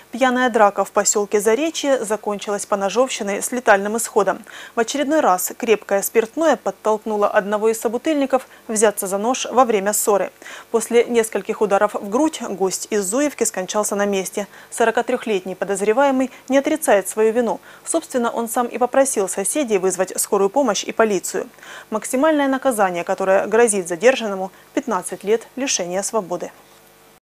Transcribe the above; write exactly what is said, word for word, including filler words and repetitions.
Пьяная драка в поселке Заречье закончилась поножовщиной с летальным исходом. В очередной раз крепкое спиртное подтолкнуло одного из собутыльников взяться за нож во время ссоры. После нескольких ударов в грудь гость из Зуевки скончался на месте. сорокатрёхлетний подозреваемый не отрицает свою вину. Собственно, он сам и попросил соседей вызвать скорую помощь и полицию. Максимальное наказание, которое грозит задержанному – пятнадцать лет лишения свободы.